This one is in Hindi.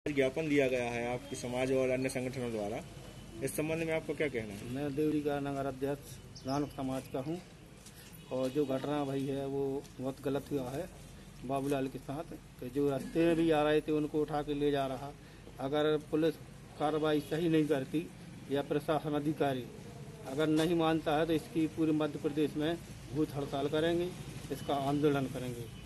ज्ञापन दिया गया है आपके समाज और अन्य संगठनों द्वारा, इस संबंध में आपको क्या कहना है? मैं देवरी का नगर अध्यक्ष नानक समाज का हूँ और जो घटना भई है वो बहुत गलत हुआ है बाबूलाल के साथ। कि जो रास्ते में भी आ रहे थे उनको उठा के ले जा रहा, अगर पुलिस कार्रवाई सही नहीं करती या प्रशासन अधिकारी अगर नहीं मानता है तो इसकी पूरे मध्य प्रदेश में भूख हड़ताल करेंगे, इसका आंदोलन करेंगे।